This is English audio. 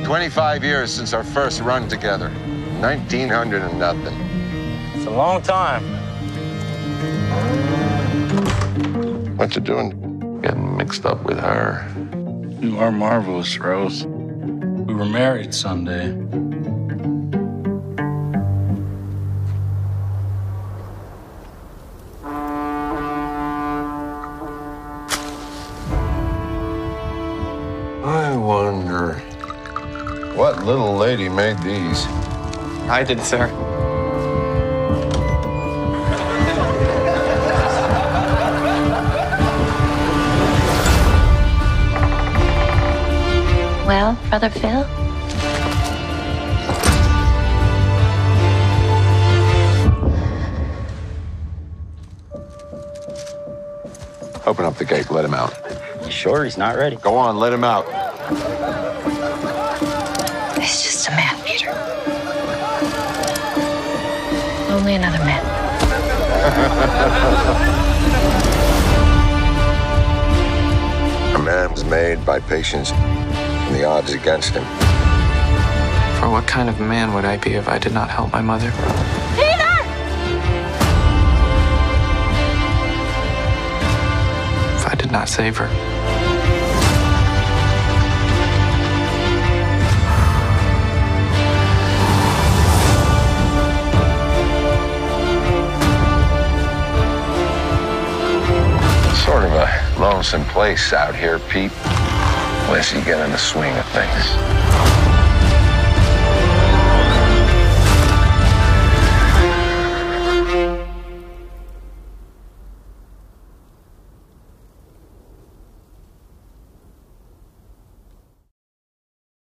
25 years since our first run together. 1900 and nothing. It's a long time. What you doing? Getting mixed up with her. You are marvelous, Rose. We were married Sunday. I wonder what little lady made these. I did, sir. Well, Brother Phil? Open up the gate, let him out. You sure he's not ready? Go on, let him out. He's just a man, Peter. Only another man. A man's made by patience and the odds against him. For what kind of man would I be if I did not help my mother? Peter! If I did not save her? Sort of a lonesome place out here, Pete. Unless you get in the swing of things.